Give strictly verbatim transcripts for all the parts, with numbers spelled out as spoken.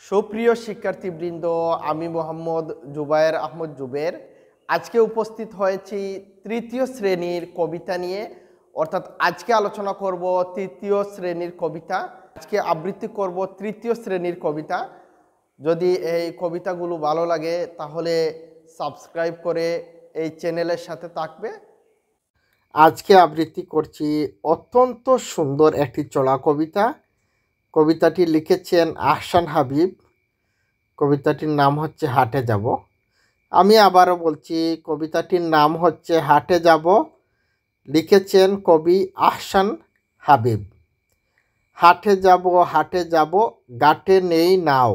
সুপ্রিয় শিক্ষার্থীবৃন্দ, আমি মোহাম্মদ জুবায়ের আহমদ জুবের। আজকে উপস্থিত হয়েছি তৃতীয় শ্রেণীর কবিতা নিয়ে, অর্থাৎ আজকে আলোচনা করব তৃতীয় শ্রেণীর কবিতা। আজকে আবৃত্তি করব তৃতীয় শ্রেণীর কবিতা। যদি এই কবিতাগুলো ভালো লাগে তাহলে সাবস্ক্রাইব করে এই চ্যানেলের সাথে থাকবে। আজকে আবৃত্তি করছি অত্যন্ত সুন্দর একটি চলা কবিতা। কবিতাটি লিখেছেন আহসান হাবিব। কবিতাটির নাম হচ্ছে হাটে যাব। আমি আবারও বলছি, কবিতাটির নাম হচ্ছে হাটে যাব, লিখেছেন কবি আহসান হাবিব। হাটে যাব হাটে যাব ঘাটে নেই নাও,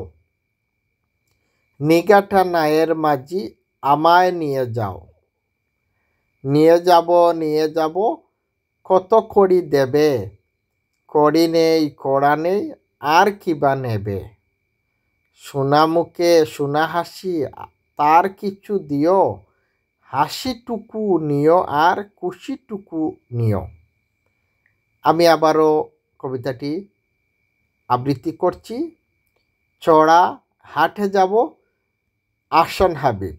নিগাঠা নায়ের মাঝি আমায় নিয়ে যাও। নিয়ে যাব নিয়ে যাব কত কড়ি দেবে, কড়ি নেই কড়া নেই আর কিবা নেবে। সোনা মুখে সোনা হাসি তার কিছু দিও, হাসিটুকু নিও আর খুশিটুকু নিও। আমি আবারও কবিতাটি আবৃত্তি করছি। চড়া হাটে যাব আহসান হাবিব।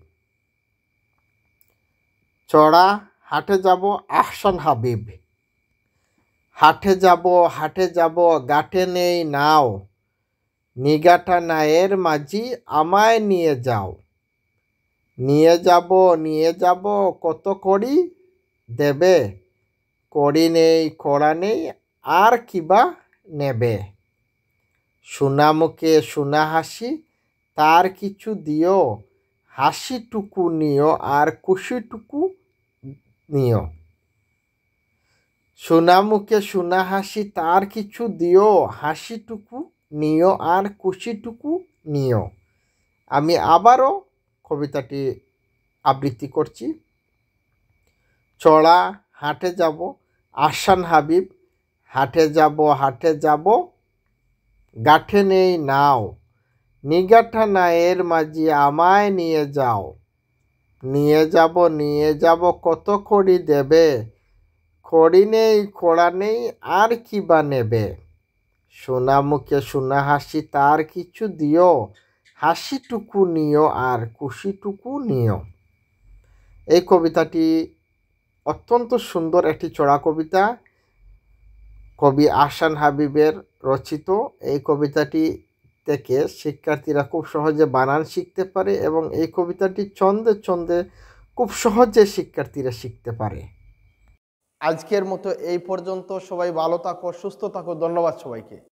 চড়া হাটে যাব আহসান হাবিব। হাটে যাব হাটে যাব ঘাটে নেই নাও, নিগাঠা নায়ের মাঝি আমায় নিয়ে যাও। নিয়ে যাব নিয়ে যাব কত কড়ি দেবে, কড়ি নেই কড়া নেই আর কিবা নেবে। সোনা মুখে সোনা হাসি তার কিছু দিও, হাসিটুকু নিও আর খুশিটুকু নিও। সোনা মুখে সোনা হাসি তার কিছু দিও, হাসিটুকু নিও আর খুশিটুকু নিও। আমি আবারও কবিতাটি আবৃত্তি করছি। চড়া হাটে যাব আহসান হাবিব। হাটে যাব হাটে যাব ঘাটে নেই নাও, নিগাঠা নায়ের মাঝি আমায় নিয়ে যাও। নিয়ে যাব নিয়ে যাব কত কড়ি দেবে, কড়ি নেই কড়া নেই আর কিবা নেবে। সোনা মুখে সোনা হাসি তার কিছু দিও, হাসিটুকু নিও আর খুশিটুকু নিও। এই কবিতাটি অত্যন্ত সুন্দর একটি চড়া কবিতা, কবি আহসান হাবিবের রচিত। এই কবিতাটি থেকে শিক্ষার্থীরা খুব সহজে বানান শিখতে পারে এবং এই কবিতাটি ছন্দে ছন্দে খুব সহজে শিক্ষার্থীরা শিখতে পারে। আজকের মতো এই পর্যন্ত। সবাই ভালো থাকো, সুস্থ থাকো। ধন্যবাদ সবাইকে।